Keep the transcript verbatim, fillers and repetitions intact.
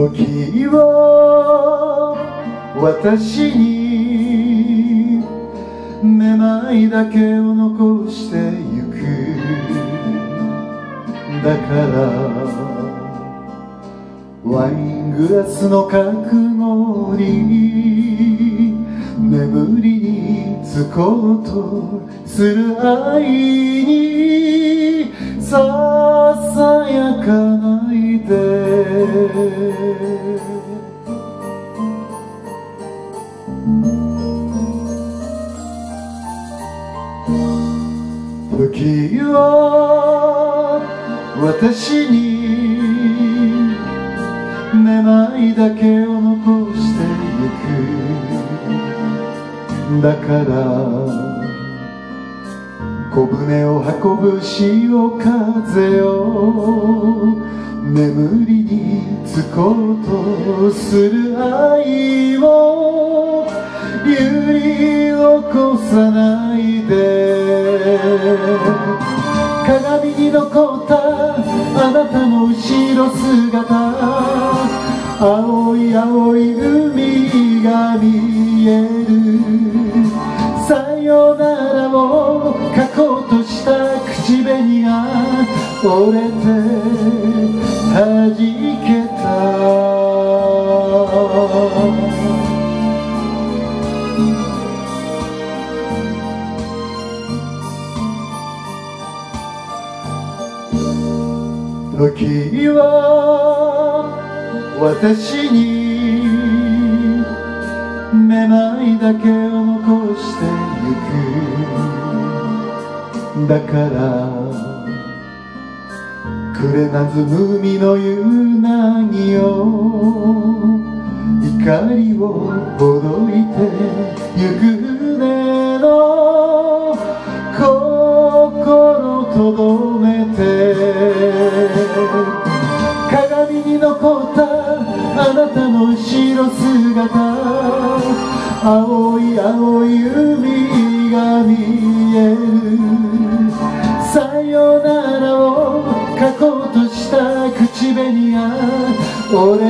時は私にめまいだけを残してゆく。だからワイングラスの角語に眠りにつこうとする愛にささやかないで。時は私にめまいだけを残してゆく。だから小舟を運ぶ潮風を眠りにつこうとする愛を揺り起こさないで。鏡に残ったあなたの後ろ姿、青い青い海が見える。さよならを書こうとした口紅が折れてはじけた。時は私にめまいだけを残してゆく。だからくれなずむ海の夕凪を怒りをほどいてゆく船の心とどめて。鏡に残ったあなたの後ろ姿、青い青い海が見える。さよならを書こうとした口紅が折